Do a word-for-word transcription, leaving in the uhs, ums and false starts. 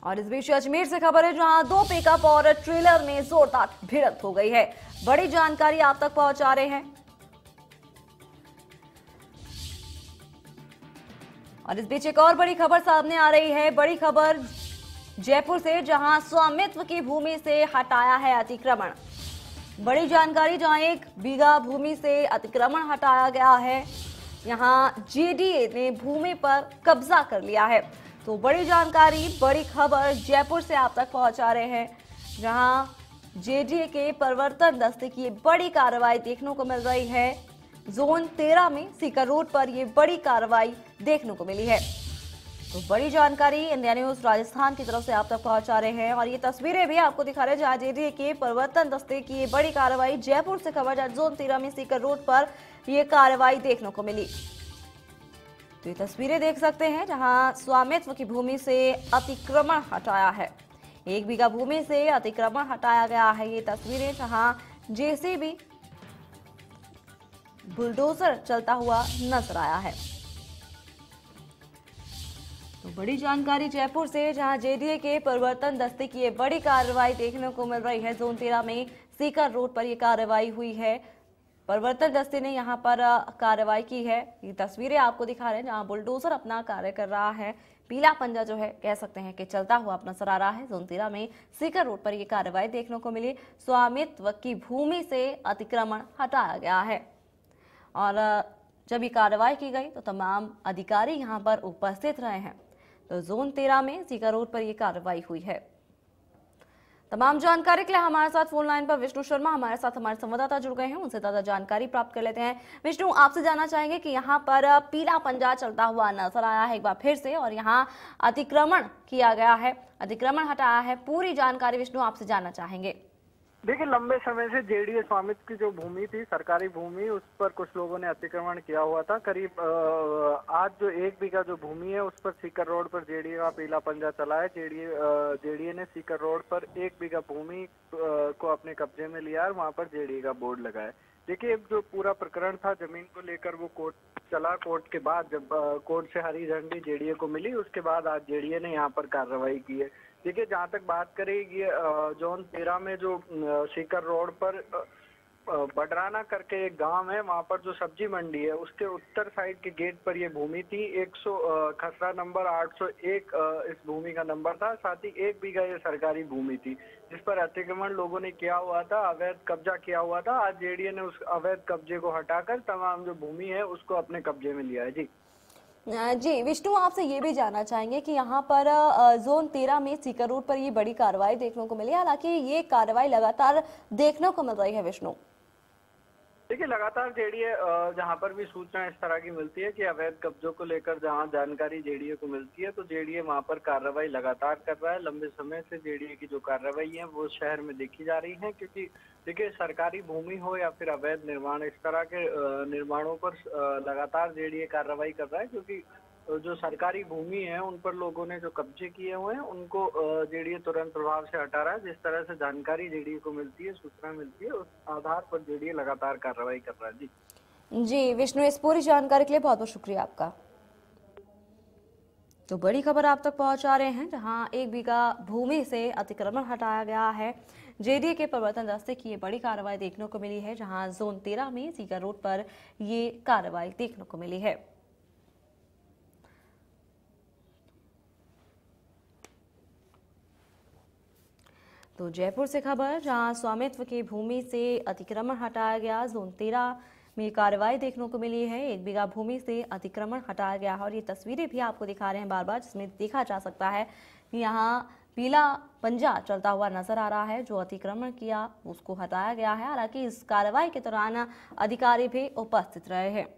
और इस बीच अजमेर से खबर है जहां दो पिकअप और ट्रेलर में जोरदार भिड़ंत हो गई है। बड़ी जानकारी आप तक पहुंचा रहे हैं। और इस बीच एक और बड़ी खबर सामने आ रही है। बड़ी खबर जयपुर से जहां स्वामित्व की भूमि से हटाया है अतिक्रमण। बड़ी जानकारी जहां एक बीघा भूमि से अतिक्रमण हटाया गया है, यहां जेडीए ने भूमि पर कब्जा कर लिया है। तो बड़ी जानकारी, बड़ी खबर जयपुर से आप तक पहुंचा रहे हैं, जहां जेडीए के प्रवर्तन दस्ते की बड़ी कार्रवाई देखने को मिल रही है। जोन तेरह में सीकर रोड पर यह बड़ी कार्रवाई देखने को मिली है। तो बड़ी जानकारी इंडिया न्यूज राजस्थान की तरफ से आप तक पहुंचा रहे हैं और ये तस्वीरें भी आपको दिखा रहे हैं जहां जेडीए के प्रवर्तन दस्ते की बड़ी कार्रवाई। जयपुर से खबर जहां जोन तेरह में सीकर रोड पर यह कार्रवाई देखने को मिली। तो ये तस्वीरें देख सकते हैं जहां स्वामित्व की भूमि से अतिक्रमण हटाया है। एक बीघा भूमि से अतिक्रमण हटाया गया है। ये तस्वीरें जहां जेसीबी बुलडोजर चलता हुआ नजर आया है। तो बड़ी जानकारी जयपुर से जहां जेडीए के प्रवर्तन दस्ते की ये बड़ी कार्रवाई देखने को मिल रही है। जोन तेरह में सीकर रोड पर यह कार्रवाई हुई है। प्रवर्तन दस्ते ने यहां पर कार्रवाई की है। ये तस्वीरें आपको दिखा रहे हैं जहां बुलडोजर अपना कार्य कर रहा है। पीला पंजा जो है कह सकते हैं कि चलता हुआ अपना नजर आ रहा है। जोन तेरह में सीकर रोड पर यह कार्रवाई देखने को मिली। स्वामित्व की भूमि से अतिक्रमण हटाया गया है और जब ये कार्रवाई की गई तो तमाम अधिकारी यहां पर उपस्थित रहे हैं। तो जोन तेरह में सीकर रोड पर यह कार्रवाई हुई है। तमाम जानकारी के लिए हमारे साथ फोन लाइन पर विष्णु शर्मा हमारे साथ हमारे संवाददाता जुड़ गए हैं, उनसे ज्यादा जानकारी प्राप्त कर लेते हैं। विष्णु, आपसे जानना चाहेंगे कि यहाँ पर पीला पंजा चलता हुआ नजर आया है एक बार फिर से और यहाँ अतिक्रमण किया गया है, अतिक्रमण हटाया है। पूरी जानकारी विष्णु आपसे जानना चाहेंगे। देखिए, लंबे समय से जेडीए स्वामित्व की जो भूमि थी, सरकारी भूमि, उस पर कुछ लोगों ने अतिक्रमण किया हुआ था। करीब आज जो एक बीघा जो भूमि है उस पर सीकर रोड पर जेडीए का पीला पंजा चला है। जेडीए जेडीए ने सीकर रोड पर एक बीघा भूमि को अपने कब्जे में लिया है, वहां पर जेडीए का बोर्ड लगा है। देखिए, जो पूरा प्रकरण था जमीन को लेकर वो कोर्ट चला। कोर्ट के बाद जब कोर्ट से हरी झंडी जेडीए को मिली, उसके बाद आज जेडीए ने यहाँ पर कार्रवाई की है। देखिए, जहाँ तक बात करें ये जोन तेरह में जो सीकर रोड पर बडराना करके एक गांव है, वहाँ पर जो सब्जी मंडी है उसके उत्तर साइड के गेट पर ये भूमि थी। एक सौ खसरा नंबर आठ सौ एक इस भूमि का नंबर था। साथ ही एक बीघा ये सरकारी भूमि थी जिस पर अतिक्रमण लोगों ने किया हुआ था, अवैध कब्जा किया हुआ था। आज जेडीए ने उस अवैध कब्जे को हटाकर तमाम जो भूमि है उसको अपने कब्जे में लिया है। जी जी विष्णु, आपसे ये भी जानना चाहेंगे कि यहाँ पर जोन तेरह में सीकर रोड पर ये बड़ी कार्रवाई देखने को मिली। हालांकि ये कार्रवाई लगातार देखने को मिल रही है विष्णु। देखिए, लगातार जेडीए जहाँ पर भी सूचना इस तरह की मिलती है कि अवैध कब्जों को लेकर जहाँ जानकारी जेडीए को मिलती है तो जेडीए वहाँ पर कार्रवाई लगातार कर रहा है। लंबे समय से जेडीए की जो कार्रवाई है वो शहर में देखी जा रही है, क्योंकि देखिए, सरकारी भूमि हो या फिर अवैध निर्माण, इस तरह के निर्माणों पर लगातार जेडीए कार्रवाई कर रहा है। क्योंकि जो सरकारी भूमि है उन पर लोगों ने जो कब्जे किए हुए हैं उनको जेडीए तुरंत प्रभाव से हटा रहा है। जिस तरह से जानकारी जेडीए को मिलती है, सूचना मिलती है, उस आधार पर जेडीए लगातार कार्रवाई कर रहा है। जी जी विष्णु, इस पूरी जानकारी के लिए बहुत बहुत शुक्रिया आपका। तो बड़ी खबर आप तक पहुंचा रहे हैं जहां एक बीघा भूमि से अतिक्रमण हटाया गया है। जेडीए के प्रवर्तन दस्ते की ये बड़ी कार्रवाई देखने को मिली है जहां जोन तेरह में सीकर रोड पर ये कार्रवाई देखने को मिली है। तो जयपुर से खबर जहां स्वामित्व की भूमि से अतिक्रमण हटाया गया। जोन तेरह में कार्रवाई देखने को मिली है। एक बीघा भूमि से अतिक्रमण हटाया गया है और ये तस्वीरें भी आपको दिखा रहे हैं बार बार, जिसमें देखा जा सकता है कि यहाँ पीला पंजा चलता हुआ नजर आ रहा है। जो अतिक्रमण किया उसको हटाया गया है। हालांकि इस कार्रवाई के दौरान अधिकारी भी उपस्थित रहे हैं।